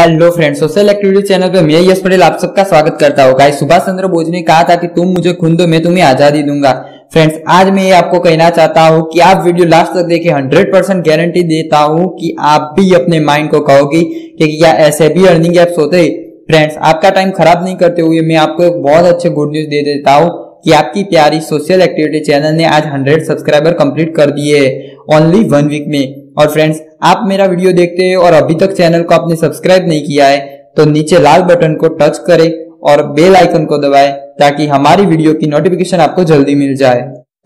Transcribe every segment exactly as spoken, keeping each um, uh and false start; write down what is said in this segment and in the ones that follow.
Hello friends, social activity channel पे मैं यश पटेल आप सबका स्वागत करता हूँ। गाइस, सुभाष चंद्र बोस ने कहा था कि तुम मुझे खून दो मैं तुम्हें आजादी दूंगा। फ्रेंड्स, आज मैं ये आपको कहना चाहता हूँ कि आप वीडियो लास्ट तक देखिए। हंड्रेड परसेंट गारंटी देता हूँ कि आप भी अपने माइंड को कहोगे कि क्या ऐसे भी अर्निंग एप्स होते। फ्रेंड्स, आपका टाइम खराब नहीं करते हुए मैं आपको एक बहुत अच्छे गुड न्यूज दे देता हूँ कि आपकी प्यारी सोशल एक्टिविटी चैनल ने आज हंड्रेड सब्सक्राइबर कंप्लीट कर दिए ओनली वन वीक में। और फ्रेंड्स, आप मेरा वीडियो देखते हैं और अभी तक चैनल को आपने सब्सक्राइब नहीं किया है तो नीचे लाल बटन को टच करें और बेल आइकन को दबाएं ताकि हमारी वीडियो की नोटिफिकेशन आपको जल्दी मिल जाए।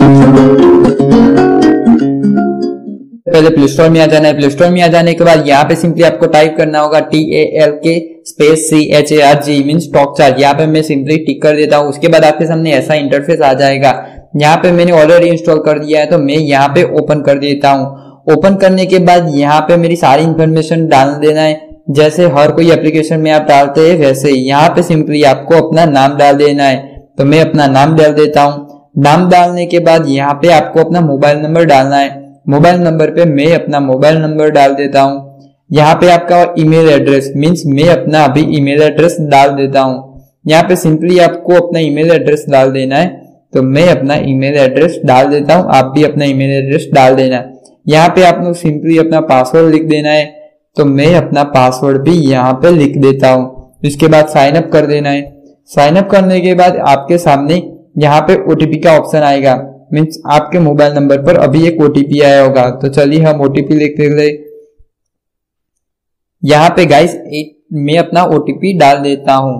पहले प्ले स्टोर में आ जाना है। प्ले स्टोर में आ जाने के बाद यहाँ पे सिंपली आपको टाइप करना होगा T A L K space C H A R G means TalkCharge. यहाँ पे मैं सिंपली टिक कर देता हूँ। उसके बाद आपके सामने ऐसा इंटरफेस आ जाएगा। यहाँ पे मैंने ऑलरेडी इंस्टॉल कर दिया है तो मैं यहाँ पे ओपन कर देता हूँ। ओपन करने के बाद यहाँ पे मेरी सारी इंफॉर्मेशन डाल देना है। जैसे हर कोई एप्लीकेशन में आप डालते हैं वैसे ही यहाँ पे सिंपली आपको अपना नाम डाल देना है। तो मैं अपना नाम डाल देता हूँ। नाम डालने के बाद यहाँ पे आपको अपना मोबाइल नंबर डालना है। मोबाइल नंबर पे मैं अपना मोबाइल नंबर डाल देता हूँ। यहाँ पे आपका ईमेल एड्रेस मीन्स मैं अपना अभी ईमेल एड्रेस डाल देता हूँ। यहाँ पे सिंपली आपको अपना ईमेल एड्रेस डाल देना है। तो मैं अपना ईमेल एड्रेस डाल देता हूँ, आप भी अपना ईमेल एड्रेस डाल देना है। यहाँ पे आप लोग सिंपली अपना पासवर्ड लिख देना है। तो मैं अपना पासवर्ड भी यहाँ पे लिख देता हूँ। इसके बाद साइन अप कर देना है। साइन अप करने के बाद आपके सामने यहाँ पे ओटीपी का ऑप्शन आएगा मीन्स आपके मोबाइल नंबर पर अभी एक ओटीपी आया होगा। तो चलिए हम ओटीपी लिख देते। यहाँ पे गाइस मैं अपना ओटीपी डाल देता हूँ।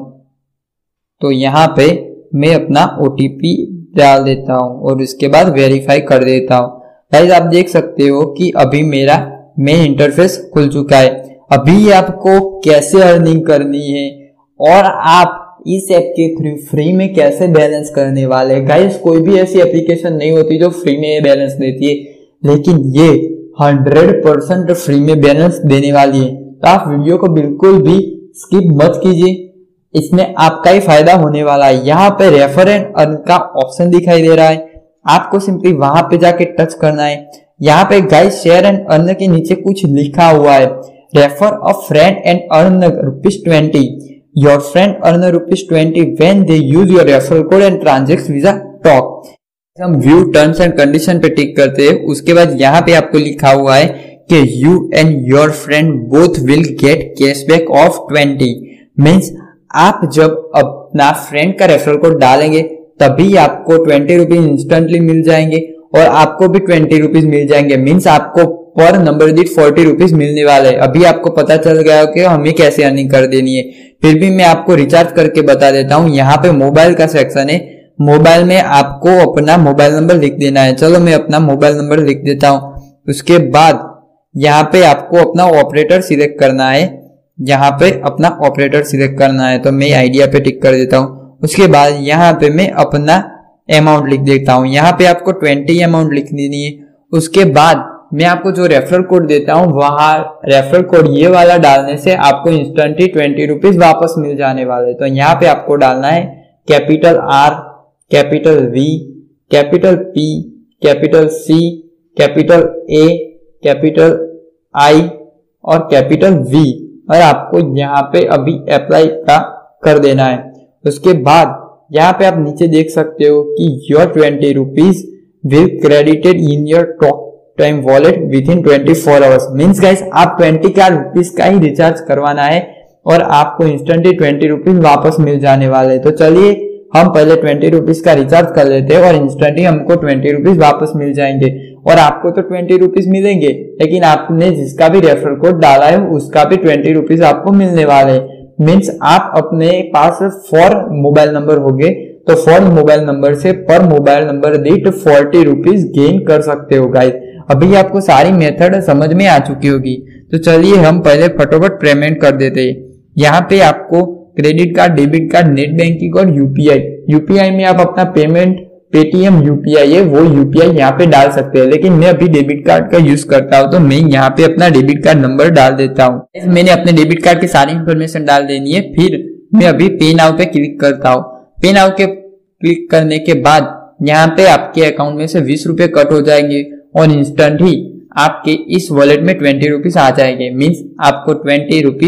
तो यहाँ पे मैं अपना ओटीपी डाल देता हूँ और इसके बाद वेरीफाई कर देता हूँ। गाइस, आप देख सकते हो कि अभी मेरा मेन इंटरफेस खुल चुका है। अभी आपको कैसे अर्निंग करनी है और आप इस ऐप के थ्रू फ्री में कैसे बैलेंस करने वाले हैं। गाइस, कोई भी ऐसी एप्लीकेशन नहीं होती जो फ्री में बैलेंस देती है, लेकिन ये हंड्रेड परसेंट फ्री में बैलेंस देने वाली है। तो आप वीडियो को बिल्कुल भी स्किप मत कीजिए, इसमें आपका ही फायदा होने वाला है। यहाँ पे रेफर एंड अर्न का ऑप्शन दिखाई दे रहा है, आपको सिंपली वहां पे जाके टच करना है। यहाँ पे गाइस शेयर एंड अर्न के नीचे कुछ लिखा हुआ है, refer a friend and earn rupees twenty. Your friend earn rupees twenty when they use your referral code and transact with Talk. हम व्यू टर्म्स एंड कंडीशन पे टिक करते हैं। उसके बाद यहाँ पे आपको लिखा हुआ है कि you and your friend both will get cashback of twenty. Means आप जब अपना फ्रेंड का रेफरल कोड डालेंगे तभी आपको ट्वेंटी रुपीज इंस्टेंटली मिल जाएंगे और आपको भी ट्वेंटी रुपीज मिल जाएंगे। मीन्स आपको पर नंबर दीठ फोर्टी रुपीज मिलने वाले हैं। अभी आपको पता चल गया कि हमें कैसे अर्निंग कर देनी है, फिर भी मैं आपको रिचार्ज करके बता देता हूँ। यहाँ पे मोबाइल का सेक्शन है, मोबाइल में आपको अपना मोबाइल नंबर लिख देना है। चलो मैं अपना मोबाइल नंबर लिख देता हूँ। उसके बाद यहाँ पे आपको अपना ऑपरेटर सिलेक्ट करना है। यहाँ पे अपना ऑपरेटर सिलेक्ट करना है तो मैं आइडिया पे टिक कर देता हूँ। उसके बाद यहाँ पे मैं अपना अमाउंट लिख देता हूँ। यहाँ पे आपको ट्वेंटी अमाउंट लिख देनी है। उसके बाद मैं आपको जो रेफरल कोड देता हूँ वहां रेफरल कोड ये वाला डालने से आपको इंस्टेंटली ट्वेंटी रुपीज वापस मिल जाने वाले। तो यहाँ पे आपको डालना है capital R, capital V, capital P, capital C, capital A, capital I और कैपिटल वी और आपको यहाँ पे अभी अप्लाई का कर देना है। उसके बाद यहाँ पे आप नीचे देख सकते हो कि your twenty rupees will credited in your talk time wallet within twenty four hours. Means guys, आप ट्वेंटी का रुपीज का ही रिचार्ज करवाना है और आपको इंस्टेंटली ट्वेंटी रुपीज वापस मिल जाने वाले। तो चलिए हम पहले ट्वेंटी रुपीज का रिचार्ज कर लेते हैं और इंस्टेंटली हमको ट्वेंटी रुपीज वापस मिल जाएंगे। और आपको तो ट्वेंटी रुपीज मिलेंगे लेकिन आपने जिसका भी रेफरल कोड डाला है उसका भी ट्वेंटी रुपीज आपको मिलने वाले। मीन्स आप अपने पास फोर मोबाइल नंबर होंगे तो फोर मोबाइल नंबर से पर मोबाइल नंबर दीठ फोर्टी रुपीज गेन कर सकते हो। गाइस, अभी आपको सारी मेथड समझ में आ चुकी होगी। तो चलिए हम पहले फटाफट पेमेंट कर देते हैं। यहाँ पे आपको credit card, debit card, net banking और यूपीआई यूपीआई में आप अपना पेमेंट पेटीएम यूपीआई है वो यूपीआई यहाँ पे डाल सकते हैं, लेकिन मैं अभी डेबिट कार्ड का यूज करता हूँ तो मैं यहाँ पे अपना डेबिट कार्ड नंबर डाल देता हूँ। मैंने अपने डेबिट कार्ड की सारी इंफॉर्मेशन डाल देनी है। फिर मैं अभी पे नाउ पे क्लिक करता हूँ। पे नाउ के क्लिक करने के बाद यहाँ पे आपके अकाउंट में से बीस रुपए कट हो जाएंगे और इंस्टेंट ही आपके इस वॉलेट में ट्वेंटी रुपीज आ जाएंगे। मीन्स आपको ट्वेंटी रुपीज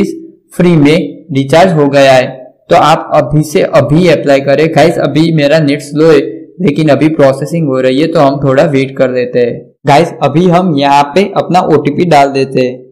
फ्री में रिचार्ज हो गया है। तो आप अभी से अभी अप्लाई करें। गाइस अभी मेरा नेट स्लो है लेकिन अभी प्रोसेसिंग हो रही है तो हम थोड़ा वेट कर देते हैं। गाइस अभी हम यहाँ पे अपना ओटीपी डाल देते हैं।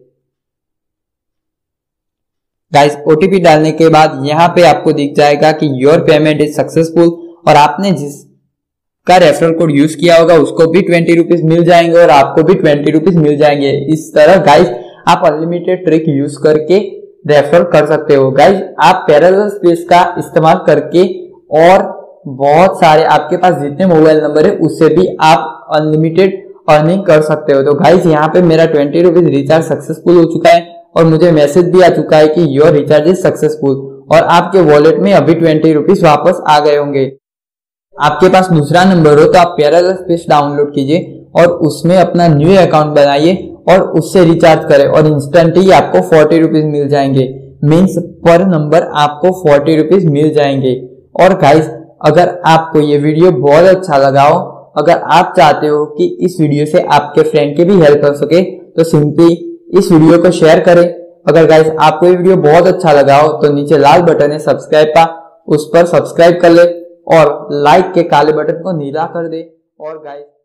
गाइस ओटीपी डालने के बाद यहाँ पे आपको दिख जाएगा कि योर पेमेंट इज सक्सेसफुल और आपने जिसका रेफरल कोड यूज किया होगा उसको भी ट्वेंटी रुपीज मिल जाएंगे और आपको भी ट्वेंटी रुपीज मिल जाएंगे। इस तरह गाइस आप अनलिमिटेड ट्रिक यूज करके रेफर कर सकते हो। गाइस आप पैरेलल स्पेस का इस्तेमाल करके और बहुत सारे आपके पास जितने मोबाइल नंबर है उससे भी आप अनलिमिटेड अर्निंग कर सकते हो। तो गाइस यहाँ पे मेरा ट्वेंटी रुपीज रिचार्ज सक्सेसफुल हो चुका है और मुझे मैसेज भी आ चुका है कि योर रिचार्ज इज सक्सेसफुल और आपके वॉलेट में अभी ट्वेंटी रुपीज वापस आ गए होंगे। आपके पास दूसरा नंबर हो तो आप पैरेलल स्पेस डाउनलोड कीजिए और उसमें अपना न्यू अकाउंट बनाइए और उससे रिचार्ज करें और इंस्टेंटली आपको फोर्टी रुपीज मिल जाएंगे। मीन्स पर नंबर आपको फोर्टी रुपीज मिल जाएंगे। और गाइस अगर आपको ये वीडियो बहुत अच्छा लगा हो, अगर आप चाहते हो कि इस वीडियो से आपके फ्रेंड की भी हेल्प कर सके तो सिंपली इस वीडियो को शेयर करें। अगर गाइस आपको ये वीडियो बहुत अच्छा लगा हो तो नीचे लाल बटन है सब्सक्राइब का, उस पर सब्सक्राइब कर ले और लाइक के काले बटन को नीला कर दे। और गाइस